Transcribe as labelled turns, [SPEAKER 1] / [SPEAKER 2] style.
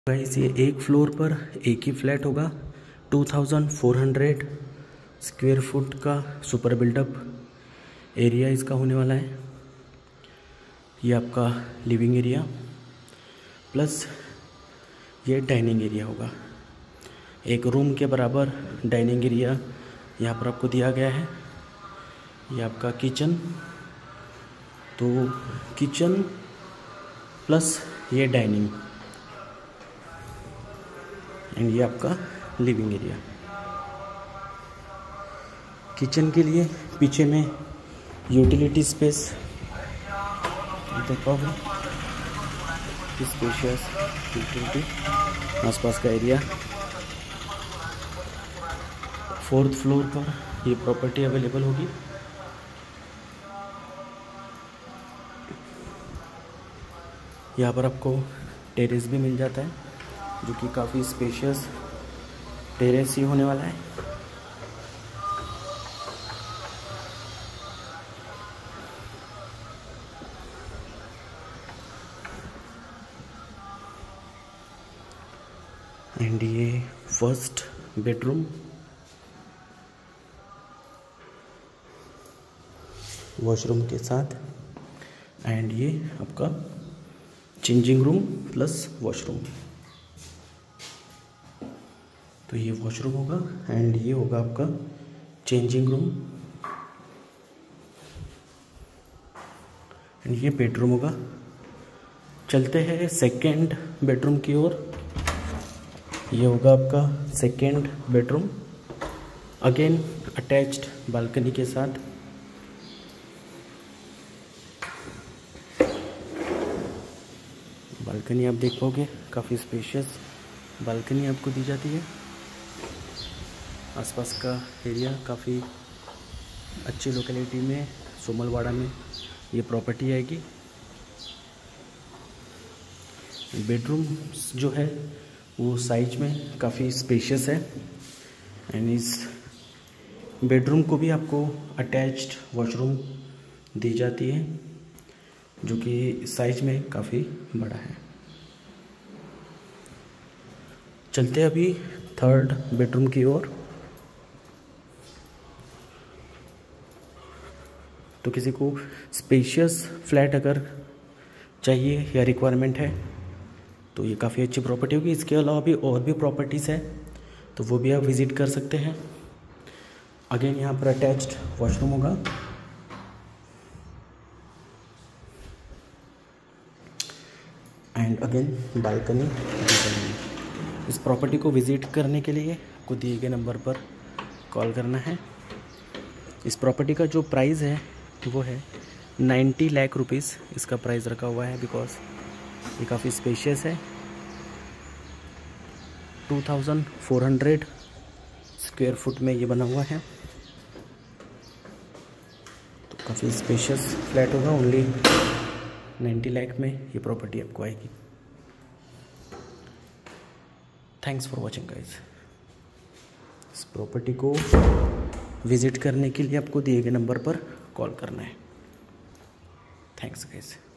[SPEAKER 1] Guys ये एक floor पर एक ही फ्लैट होगा। 2400 स्क्वायर फुट का सुपर बिल्डअप एरिया इसका होने वाला है। ये आपका लिविंग एरिया प्लस ये डाइनिंग एरिया होगा। एक रूम के बराबर डाइनिंग एरिया यहाँ पर आपको दिया गया है। ये आपका किचन, तो किचन प्लस ये डाइनिंग एंड ये आपका लिविंग एरिया। किचन के लिए पीछे में यूटिलिटी स्पेस देख पाओगे, स्पेशियस यूटिलिटी, आसपास का एरिया। 4th फ्लोर पर ये प्रॉपर्टी अवेलेबल होगी। यहाँ पर आपको टेरेस भी मिल जाता है, जो कि काफ़ी स्पेशियस टेरेस ही होने वाला है। एंड ये फर्स्ट बेडरूम, वॉशरूम के साथ, एंड ये आपका चेंजिंग रूम प्लस वॉशरूम। तो ये वॉशरूम होगा एंड ये होगा आपका चेंजिंग रूम एंड ये बेडरूम होगा। चलते हैं सेकंड बेडरूम की ओर। ये होगा आपका second bedroom, again attached balcony के साथ। बालकनी आप देख पाओगे, काफ़ी स्पेशियस बालकनी आपको दी जाती है। आसपास का एरिया काफ़ी अच्छी लोकेलिटी में, सोमलवाड़ा में ये प्रॉपर्टी आएगी। बेडरूम जो है वो साइज में काफ़ी स्पेशियस है एंड इस बेडरूम को भी आपको अटैच्ड वॉशरूम दी जाती है, जो कि साइज में काफ़ी बड़ा है। चलते अभी थर्ड बेडरूम की ओर। तो किसी को स्पेशियस फ्लैट अगर चाहिए या रिक्वायरमेंट है तो ये काफ़ी अच्छी प्रॉपर्टी होगी। इसके अलावा भी और भी प्रॉपर्टीज़ है, तो वो भी आप विज़िट कर सकते हैं। अगेन यहाँ पर अटैच्ड वॉशरूम होगा एंड अगेन बालकनी। इस प्रॉपर्टी को विज़िट करने के लिए आपको दिए गए नंबर पर कॉल करना है। इस प्रॉपर्टी का जो प्राइस है वो है 90 लाख रुपीज़ इसका प्राइस रखा हुआ है, बिकॉज ये काफ़ी स्पेशियस है। 2400 स्क्वायर फुट में ये बना हुआ है, तो काफ़ी स्पेशियस फ्लैट होगा। ओनली 90 लाख में ये प्रॉपर्टी आपको आएगी। Thanks for watching guys. इस प्रॉपर्टी को विज़िट करने के लिए आपको दिए गए नंबर पर कॉल करना है। Thanks guys.